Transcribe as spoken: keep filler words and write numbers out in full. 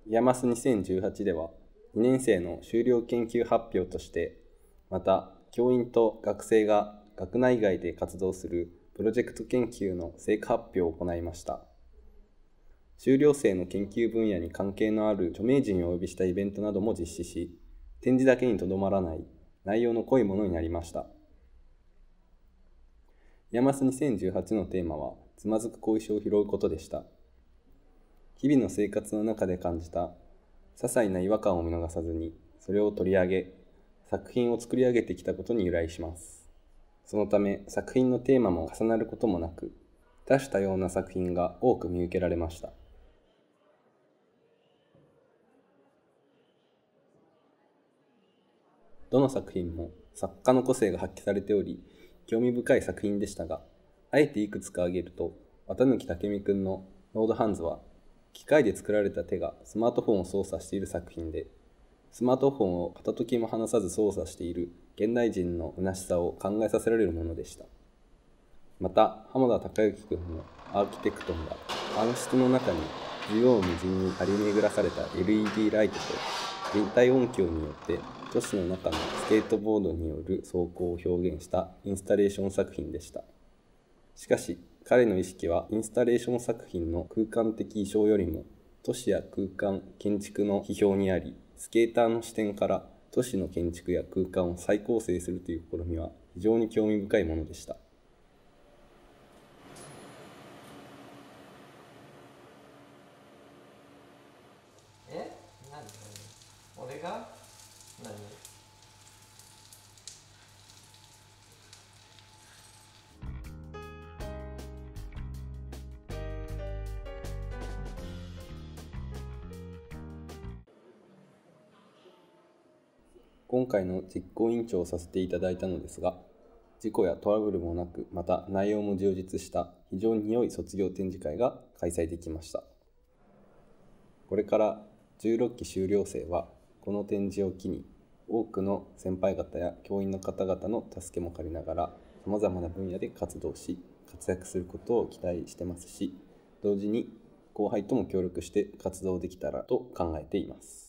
イヤマスにせんじゅうはちではにねん生の修了研究発表として、また教員と学生が学内外で活動するプロジェクト研究の成果発表を行いました。修了生の研究分野に関係のある著名人をお呼びしたイベントなども実施し、展示だけにとどまらない内容の濃いものになりました。イヤマスにせんじゅうはちのテーマは、つまずく後遺症を拾うことでした。日々の生活の中で感じた些細な違和感を見逃さずに、それを取り上げ、作品を作り上げてきたことに由来します。そのため、作品のテーマも重なることもなく、多種多様な作品が多く見受けられました。どの作品も作家の個性が発揮されており、興味深い作品でしたが、あえていくつか挙げると、綿貫武美くんのロードハンズは、機械で作られた手がスマートフォンを操作している作品で、スマートフォンを片時も離さず操作している現代人の虚しさを考えさせられるものでした。また、浜田孝之くんのアーキテクトンが、暗室の中に縦横無尽に張り巡らされた エルイーディー ライトと立体音響によって都市の中のスケートボードによる走行を表現したインスタレーション作品でした。しかし、彼の意識はインスタレーション作品の空間的意匠よりも都市や空間、建築の批評にあり、スケーターの視点から都市の建築や空間を再構成するという試みは非常に興味深いものでした。 え？何？俺が？何？ 今回の実行委員長をさせていただいたのですが、事故やトラブルもなく、また内容も充実した非常に良い卒業展示会が開催できました。これからじゅうろっき修了生は、この展示を機に多くの先輩方や教員の方々の助けも借りながら、様々な分野で活動し、活躍することを期待してますし、同時に後輩とも協力して活動できたらと考えています。